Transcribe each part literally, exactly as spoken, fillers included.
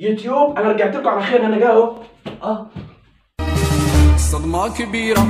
يوتيوب انا رجعت لكم على خير، انا جاي اهو. اه صدمة كبيرة.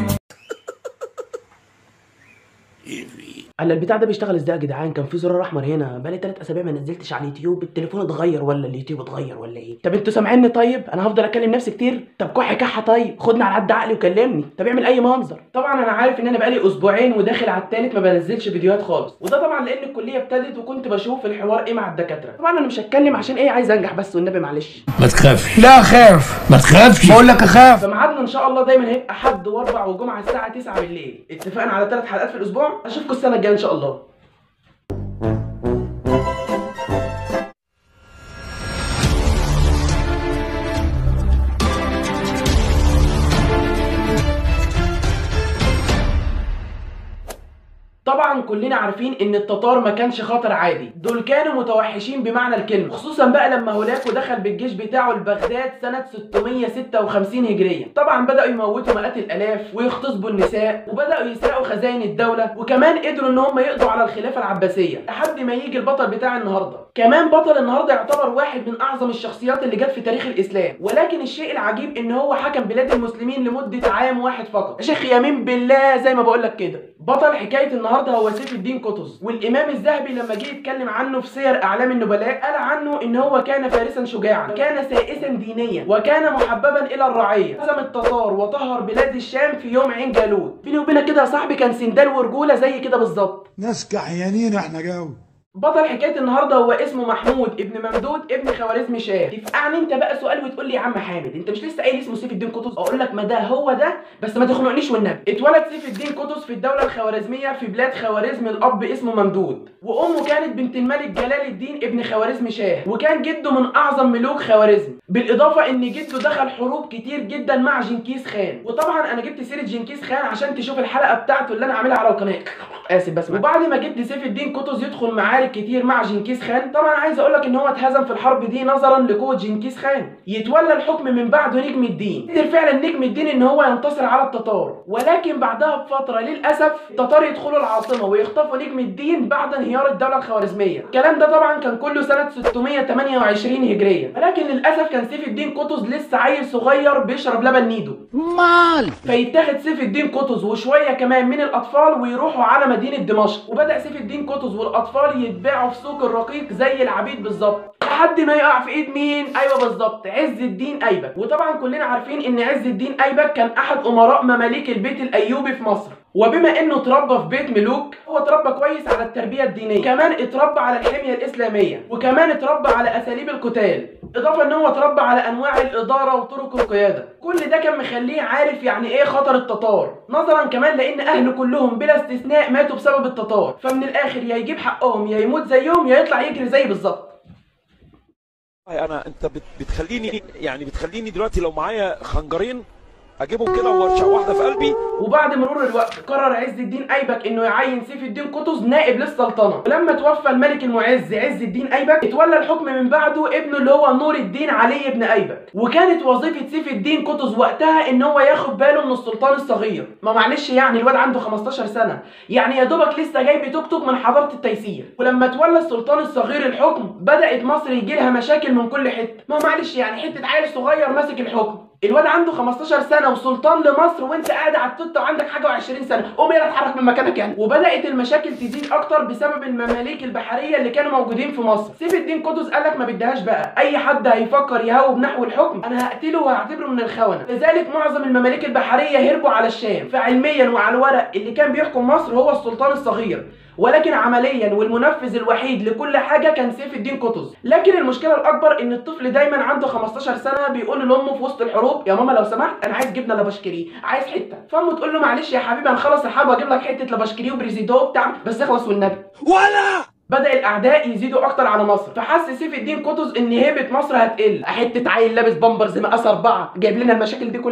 انا البتاع ده بيشتغل ازاي يا جدعان؟ كان في زرار احمر هنا، بقالي ثلاث اسابيع ما نزلتش على اليوتيوب. التليفون اتغير ولا اليوتيوب اتغير ولا ايه؟ طب انتوا سامعيني؟ طيب انا هفضل اكلم نفسي كتير؟ طب كح كحه، طيب خدني على قد عقلي وكلمني. طب اعمل اي منظر. طبعا انا عارف ان انا بقالي اسبوعين وداخل على الثالث ما بنزلش فيديوهات خالص، وده طبعا لان الكليه ابتدت وكنت بشوف الحوار ايه مع الدكاتره. طبعا انا مش هتكلم عشان ايه، عايز انجح بس والنبي معلش. ما تخافش. لا اخاف. ما تخافش بقول لك اخاف. فميعادنا ان شاء الله دايما هيبقى حد واربع وجمعه الساعه تسعة بالليل. اتفقنا على ثلاث حلقات في الاسبوع. اشوفكم السنه الجايه ان شاء الله. طبعا كلنا عارفين ان التتار ما كانش خطر عادي، دول كانوا متوحشين بمعنى الكلمه، خصوصا بقى لما هولاكو دخل بالجيش بتاعه لبغداد سنه ستمية وستة وخمسين هجريه. طبعا بداوا يموتوا مئات الالاف ويغتصبوا النساء وبداوا يسرقوا خزائن الدوله، وكمان قدروا ان هم يقضوا على الخلافه العباسيه لحد ما يجي البطل بتاع النهارده. كمان بطل النهارده يعتبر واحد من اعظم الشخصيات اللي جت في تاريخ الاسلام، ولكن الشيء العجيب ان هو حكم بلاد المسلمين لمده عام واحد فقط. يا شيخ يمين بالله زي ما بقول لك كده. بطل حكايه النهارده هو سيف الدين قطز، والامام الذهبي لما جه يتكلم عنه في سير اعلام النبلاء قال عنه ان هو كان فارسا شجاعا، كان سائسا دينيا، وكان محببا الى الرعيه، هزم التتار وطهر بلاد الشام في يوم عين جالوت. بيني وبينك كده يا صاحبي كان سندال ورجوله زي كده بالظبط. ناس كحيانين احنا جو. بطل حكايه النهارده هو اسمه محمود ابن ممدود ابن خوارزم شاه. تفقعني انت بقى سؤال وتقول لي يا عم حامد انت مش لسه قايل اسمه سيف الدين قطز؟ اقول لك ما ده هو ده، بس ما تخنقنيش والنبي. اتولد سيف الدين قطز في الدوله الخوارزميه في بلاد خوارزم. الاب اسمه ممدود، وامه كانت بنت الملك جلال الدين ابن خوارزم شاه، وكان جده من اعظم ملوك خوارزم، بالاضافه ان جده دخل حروب كتير جدا مع جنكيز خان. وطبعا انا جبت سيره جنكيز خان عشان تشوف الحلقه بتاعته اللي انا عاملها على القناه. اسف بس. وبعد ما جد سيف الدين قطز يدخل معارك كتير مع جنكيز خان، طبعا عايز اقول لك ان هو اتهزم في الحرب دي نظرا لقوه جنكيز خان. يتولى الحكم من بعده نجم الدين. قدر فعلا نجم الدين ان هو ينتصر على التتار، ولكن بعدها بفتره للاسف التتار يدخلوا العاصمه ويخطفوا نجم الدين بعد انهيار الدوله الخوارزميه. الكلام ده طبعا كان كله سنه ستمية وتمنية وعشرين هجريه، ولكن للاسف كان سيف الدين قطز لسه عيل صغير بيشرب لبن نيدو. مال فيتاخد سيف الدين قطز وشويه كمان من الاطفال ويروحوا على مدينه دمشق، وبدا سيف الدين قطز والاطفال يتباعوا في سوق الرقيق زي العبيد بالظبط لحد ما يقع في ايد مين؟ ايوه بالظبط، عز الدين ايبك. وطبعا كلنا عارفين ان عز الدين ايبك كان احد امراء مماليك البيت الايوبي في مصر، وبما انه اتربى في بيت ملوك هو اتربى كويس على التربيه الدينيه، كمان اتربى على الحميه الاسلاميه، وكمان اتربى على اساليب القتال، اضافه ان هو اتربى على انواع الاداره وطرق القياده. كل ده كان مخليه عارف يعني ايه خطر التتار، نظرا كمان لان اهله كلهم بلا استثناء ماتوا بسبب التتار، فمن الاخر يا يجيب حقهم يا يموت زيهم يا يطلع يجري زي بالظبط. انا انت بتخليني يعني بتخليني دلوقتي لو معايا خنجرين اجيبهم كده وارشق واحده في قلبي. وبعد مرور الوقت قرر عز الدين ايبك انه يعين سيف الدين قطز نائب للسلطنه، ولما توفى الملك المعز عز الدين ايبك اتولى الحكم من بعده ابنه اللي هو نور الدين علي بن ايبك. وكانت وظيفه سيف الدين قطز وقتها ان هو ياخد باله من السلطان الصغير. ما معلش يعني الواد عنده خمستاشر سنه، يعني يا دوبك لسه جاي بتوك توك من حضاره التيسير. ولما تولى السلطان الصغير الحكم بدات مصر يجي لها مشاكل من كل حته. ما معلش يعني حته عيل صغير ماسك الحكم، الواد عنده خمستاشر سنه وسلطان لمصر وانت قاعد على التوته وعندك حاجه وعشرين سنه، قوم يلا اتحرك من مكانك يعني. وبدات المشاكل تزيد اكتر بسبب المماليك البحريه اللي كانوا موجودين في مصر. سيف الدين قطز قال لك ما بديهاش بقى، اي حد هيفكر يهوب نحو الحكم انا هقتله وهعتبره من الخونه. لذلك معظم المماليك البحريه هربوا على الشام، فعلميا وعلى الورق اللي كان بيحكم مصر هو السلطان الصغير، ولكن عمليا والمنفذ الوحيد لكل حاجه كان سيف الدين قطز. لكن المشكله الاكبر ان الطفل دايما عنده خمستاشر سنه بيقول لامه في وسط الحروب يا ماما لو سمحت انا عايز جبنه لبشكري، عايز حته. فامه تقول له معلش يا حبيبي هنخلص الحرب واجيب لك حته لبشكري وبريزيدو وبتاع، بس اخلص والنبي. ولا بدأ الأعداء يزيدوا أكتر على مصر، فحس سيف الدين قطز إن هيبة مصر هتقل. حتة عيل لابس بامبرز مقاس أربعة جايب لنا المشاكل دي كلها؟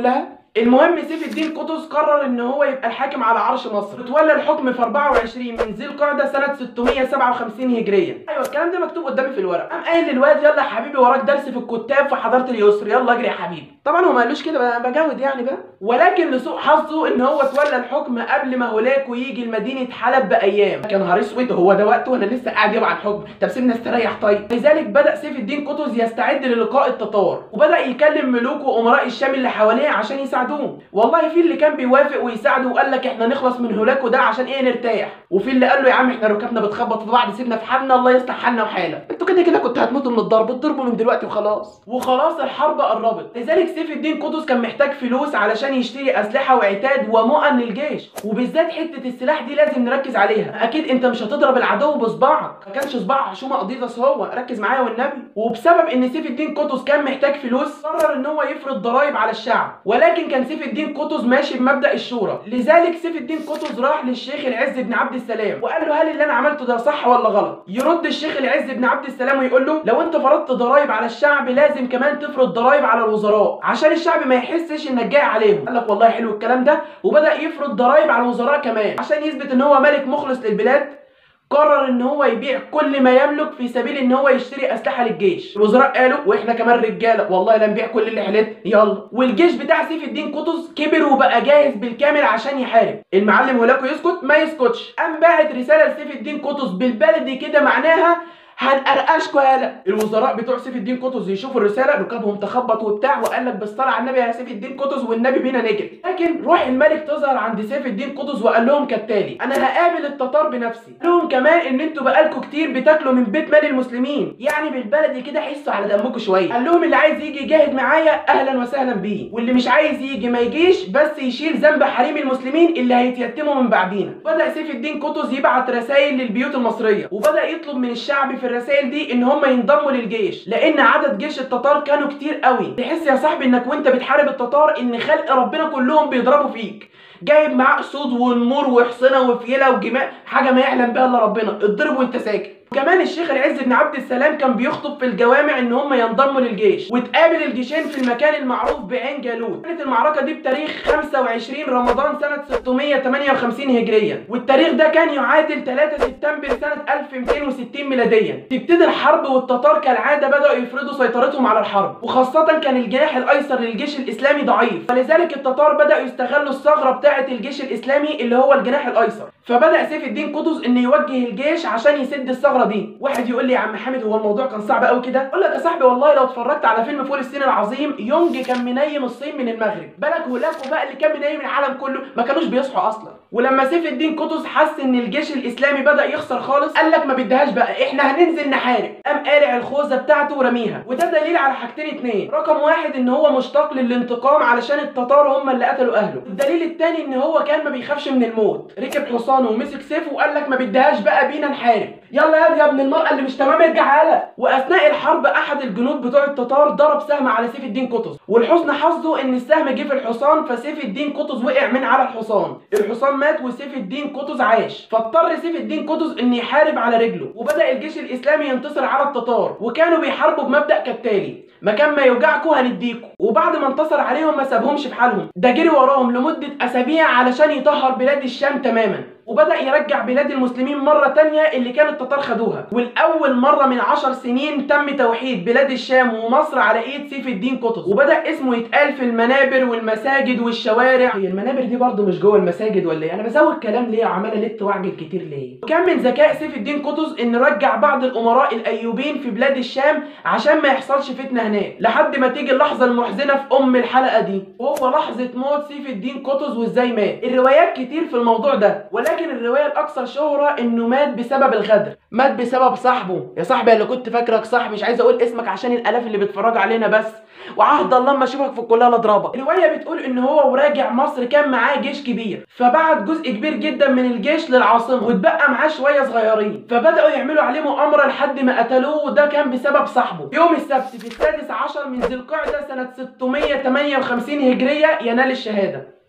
المهم سيف الدين قطز قرر ان هو يبقى الحاكم على عرش مصر. اتولى الحكم في أربعة وعشرين من ذي القعده سنه ستمية وسبعة وخمسين هجريا. ايوه الكلام ده مكتوب قدامي في الورق. قام قايل للواد يلا يا حبيبي وراك درس في الكتاب في حضاره اليسر، يلا اجري يا حبيبي. طبعا هو ما قالوش كده، بجود يعني بقى. ولكن لسوء حظه ان هو اتولى الحكم قبل ما هولاكو يجي لمدينه حلب بايام. يا نهار اسود، هو ده وقته وانا لسه قاعد يابا على الحكم؟ طب سيبنا استريح طيب. لذلك بدا سيف الدين قطز يستعد للقاء التتار، وبدا يكلم ملوك وامراء الشام اللي حواليه عشان يساعدوه. والله في اللي كان بيوافق ويساعده وقال لك احنا نخلص من هولاكو ده عشان ايه نرتاح، وفي اللي قال له يا عم احنا ركبنا بتخبط في بعض سيبنا في حالنا الله يصلح حالنا وحالك، انتوا كده كده كنتوا هتموتوا من الضرب، اضربوا من دلوقتي وخلاص. وخلاص الحرب قربت. لذلك سيف الدين قطز كان محتاج فلوس علشان يشتري اسلحه وعتاد ومؤن للجيش، وبالذات حته السلاح دي لازم نركز عليها. اكيد انت مش هتضرب العدو بصباعك، ما كانش صباع حشومه قضيضه هو، ركز معايا والنبي. وبسبب ان سيف الدين قطز كان محتاج فلوس قرر ان هو يفرض ضرائب على الشعب، ولكن كان سيف الدين قطز ماشي بمبدا الشورى. لذلك سيف الدين قطز راح للشيخ العز بن عبد السلام وقال له هل اللي انا عملته ده صح ولا غلط؟ يرد الشيخ العز بن عبد السلام ويقول له لو انت فرضت ضرائب على الشعب لازم كمان تفرض ضرائب على الوزراء عشان الشعب ما يحسش انك جاي عليهم. قال لك والله حلو الكلام ده، وبدا يفرض ضرائب على الوزراء كمان عشان يثبت ان هو ملك مخلص للبلاد. قرر ان هو يبيع كل ما يملك في سبيل ان هو يشتري اسلحه للجيش. الوزراء قالوا واحنا كمان رجاله والله لا نبيع كل اللي حلت يلا. والجيش بتاع سيف الدين قطز كبر وبقى جاهز بالكامل عشان يحارب. المعلم هولاكو يسكت ما يسكتش، قام باعت رساله لسيف الدين قطز بالبلدي كده معناها هنقرقشكوا يالا. الوزراء بتوع سيف الدين قطز يشوفوا الرساله ركابهم تخبط وبتاع، وقال لك بالصلاه على النبي يا سيف الدين قطز والنبي بينا نجري. لكن روح الملك تظهر عند سيف الدين قطز وقال لهم كالتالي انا هقابل التتار بنفسي. قال لهم كمان ان انتوا بقالكوا كتير بتاكلوا من بيت مال المسلمين، يعني بالبلدي كده حسوا على دمكم شويه. قال لهم اللي عايز يجي يجاهد معايا اهلا وسهلا بيه، واللي مش عايز يجي ما يجيش بس يشيل ذنب حريم المسلمين اللي هيتيتموا من بعدينا. بدا سيف الدين قطز يبعت رسائل للبيوت المصريه، وبدا يطلب من الشعب في الرسائل دي ان هم ينضموا للجيش، لان عدد جيش التتار كانوا كتير قوي. تحس يا صاحبي انك وانت بتحارب التتار ان خلق ربنا كلهم بيضربوا فيك، جايب معاه اسود ونمور وحصنه وفيله وجمال، حاجه ما يعلم بها الا ربنا، اضرب وانت ساكت. كمان الشيخ العز بن عبد السلام كان بيخطب في الجوامع ان هم ينضموا للجيش، وتقابل الجيشين في المكان المعروف بعين جالوت. كانت المعركه دي بتاريخ خمسة وعشرين رمضان سنه ستمية وتمانية وخمسين هجريا، والتاريخ ده كان يعادل ثلاثة سبتمبر سنه ألف ومئتين وستين ميلاديا. تبتدي الحرب والتتار كالعاده بداوا يفرضوا سيطرتهم على الحرب، وخاصه كان الجناح الايسر للجيش الاسلامي ضعيف، فلذلك التتار بداوا يستغلوا الثغره بتاعه الجيش الاسلامي اللي هو الجناح الايسر. فبدا سيف الدين قطز انه يوجه الجيش عشان يسد الثغره دي. واحد يقول لي يا عم حامد هو الموضوع كان صعب قوي كده؟ اقول لك يا صاحبي والله لو اتفرجت على فيلم فول الصين العظيم، يونج كان منيم الصين من المغرب، بالك هولاكو بقى اللي كان منيم العالم كله، ما كانوش بيصحوا اصلا. ولما سيف الدين قطز حس ان الجيش الاسلامي بدا يخسر خالص، قال لك ما بدهاش بقى احنا هننزل نحارب. قام قالع الخوذه بتاعته ورميها، وده دليل على حاجتين اتنين. رقم واحد ان هو مشتاق للانتقام علشان التتار هم اللي قتلوا اهله. الدليل الثاني ان هو كان ما بيخافش من الموت، ركب حصانه ومسك سيفه وقال لك ما بدهاش بقى بينا نحارب، يلا يا يا ابن المرأة اللي مش تمام ارجع يالا. واثناء الحرب احد الجنود بتوع التتار ضرب سهم على سيف الدين قطز، والحسن حظه ان السهم جه في الحصان، فسيف الدين قطز وقع من على الحصان، الحصان مات وسيف الدين قطز عاش. فاضطر سيف الدين قطز ان يحارب على رجله، وبدا الجيش الاسلامي ينتصر على التتار، وكانوا بيحاربوا بمبدا كالتالي مكان ما يوجعكوا هنديكوا. وبعد ما انتصر عليهم ما سابهمش في حالهم، ده جري وراهم لمده اسابيع علشان يطهر بلاد الشام تماما، وبدأ يرجع بلاد المسلمين مرة تانية اللي كان التتار خدوها. والأول مرة من عشر سنين تم توحيد بلاد الشام ومصر على إيد سيف الدين قطز، وبدأ اسمه يتقال في المنابر والمساجد والشوارع. هي المنابر دي برضه مش جوه المساجد ولا إيه؟ أنا بزود كلام ليه وعمال ألت وأعجل كتير ليه؟ وكان من ذكاء سيف الدين قطز إن رجع بعض الأمراء الأيوبيين في بلاد الشام عشان ما يحصلش فتنة هناك، لحد ما تيجي اللحظة المحزنة في أم الحلقة دي، وهو لحظة موت سيف الدين قطز وإزاي مات. الروايات كتير في الموضوع ده، ولكن لكن الروايه الاكثر شهره انه مات بسبب الغدر، مات بسبب صاحبه. يا صاحبي اللي كنت فاكرك صاحبي، مش عايز اقول اسمك عشان الالاف اللي بيتفرجوا علينا بس، وعهد الله اما اشوفك في الكليه لاضربك. الروايه بتقول ان هو وراجع مصر كان معاه جيش كبير، فبعت جزء كبير جدا من الجيش للعاصمه واتبقى معاه شويه صغيرين، فبداوا يعملوا عليه مؤامره لحد ما قتلوه، وده كان بسبب صاحبه. يوم السبت في السادس عشر من ذي القعده سنه ستمية وتمانية وخمسين هجريه ينال الشهاده.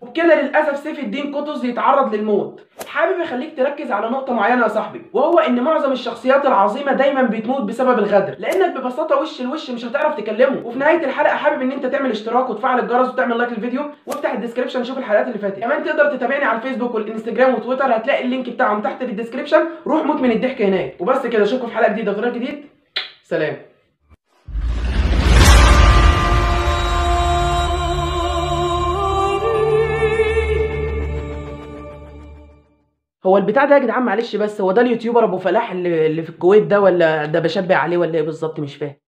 وبكده للاسف سيف الدين قطز يتعرض للموت. حابب اخليك تركز على نقطه معينه يا صاحبي، وهو ان معظم الشخصيات العظيمه دايما بتموت بسبب الغدر، لانك ببساطه وش لوش مش هتعرف تكلمه. وفي نهايه الحلقه حابب ان انت تعمل اشتراك وتفعل الجرس وتعمل لايك للفيديو، وافتح الديسكربشن شوف الحلقات اللي فاتت. كمان تقدر تتابعني على الفيسبوك والانستجرام وتويتر، هتلاقي اللينك بتاعهم تحت في الديسكربشن. روح موت من الضحك هناك. وبس كده، اشوفكم في حلقه جديده وفيديو جديد. سلام. هو البتاع ده يا جدعان معلش، بس هو ده اليوتيوبر ابو فلاح اللي اللي في الكويت ده، ولا ده بشبه عليه، ولا ايه بالظبط؟ مش فاهم.